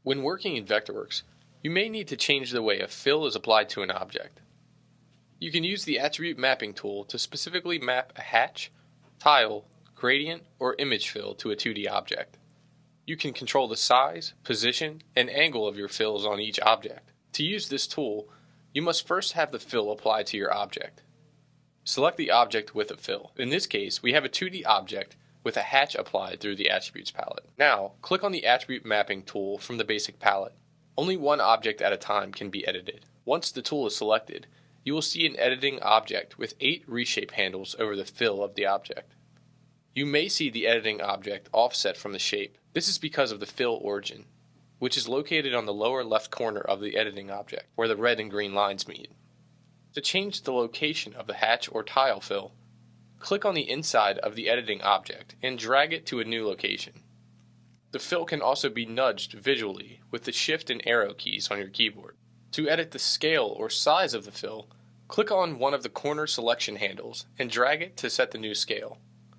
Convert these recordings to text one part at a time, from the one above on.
When working in Vectorworks, you may need to change the way a fill is applied to an object. You can use the Attribute Mapping tool to specifically map a hatch, tile, gradient, or image fill to a 2D object. You can control the size, position, and angle of your fills on each object. To use this tool, you must first have the fill applied to your object. Select the object with a fill. In this case, we have a 2D object with a hatch applied through the Attributes palette. Now, click on the Attribute Mapping tool from the basic palette. Only one object at a time can be edited. Once the tool is selected, you will see an editing object with 8 reshape handles over the fill of the object. You may see the editing object offset from the shape. This is because of the fill origin, which is located on the lower left corner of the editing object, where the red and green lines meet. To change the location of the hatch or tile fill, click on the inside of the editing object and drag it to a new location. The fill can also be nudged visually with the Shift and arrow keys on your keyboard. To edit the scale or size of the fill, click on one of the corner selection handles and drag it to set the new scale.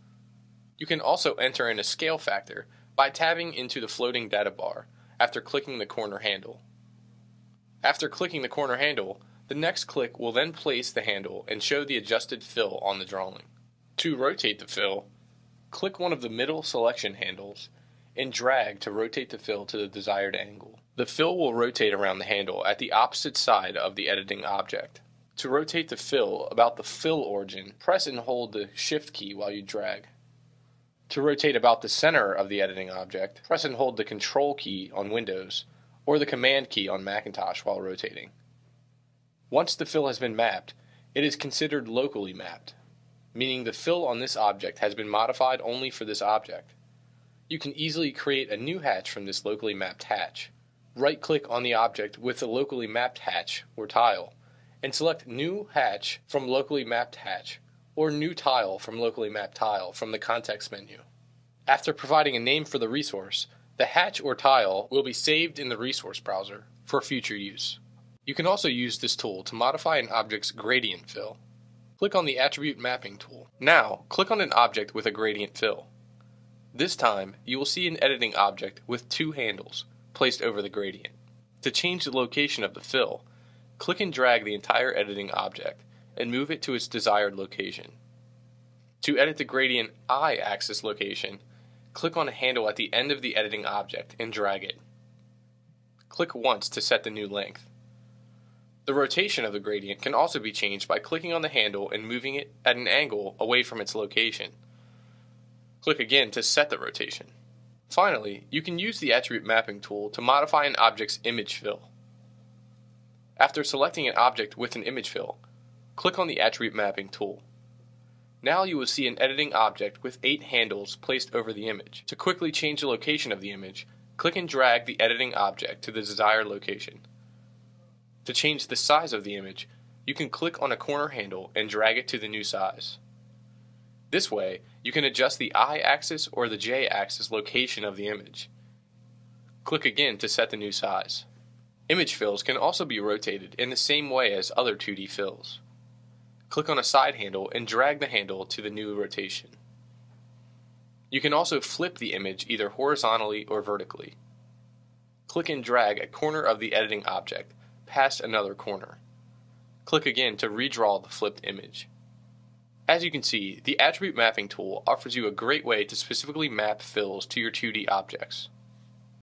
You can also enter in a scale factor by tabbing into the floating data bar after clicking the corner handle. After clicking the corner handle, the next click will then place the handle and show the adjusted fill on the drawing. To rotate the fill, click one of the middle selection handles and drag to rotate the fill to the desired angle. The fill will rotate around the handle at the opposite side of the editing object. To rotate the fill about the fill origin, press and hold the Shift key while you drag. To rotate about the center of the editing object, press and hold the Control key on Windows or the Command key on Macintosh while rotating. Once the fill has been mapped, it is considered locally mapped, meaning the fill on this object has been modified only for this object. You can easily create a new hatch from this locally mapped hatch. Right-click on the object with the locally mapped hatch or tile, and select New Hatch from Locally Mapped Hatch, or New Tile from Locally Mapped Tile from the context menu. After providing a name for the resource, the hatch or tile will be saved in the resource browser for future use. You can also use this tool to modify an object's gradient fill. Click on the Attribute Mapping tool. Now, click on an object with a gradient fill. This time, you will see an editing object with 2 handles placed over the gradient. To change the location of the fill, click and drag the entire editing object and move it to its desired location. To edit the gradient I-axis location, click on a handle at the end of the editing object and drag it. Click once to set the new length. The rotation of the gradient can also be changed by clicking on the handle and moving it at an angle away from its location. Click again to set the rotation. Finally, you can use the Attribute Mapping tool to modify an object's image fill. After selecting an object with an image fill, click on the Attribute Mapping tool. Now you will see an editing object with 8 handles placed over the image. To quickly change the location of the image, click and drag the editing object to the desired location. To change the size of the image, you can click on a corner handle and drag it to the new size. This way, you can adjust the I-axis or the J-axis location of the image. Click again to set the new size. Image fills can also be rotated in the same way as other 2D fills. Click on a side handle and drag the handle to the new rotation. You can also flip the image either horizontally or vertically. Click and drag a corner of the editing object past another corner. Click again to redraw the flipped image. As you can see, the Attribute Mapping tool offers you a great way to specifically map fills to your 2D objects.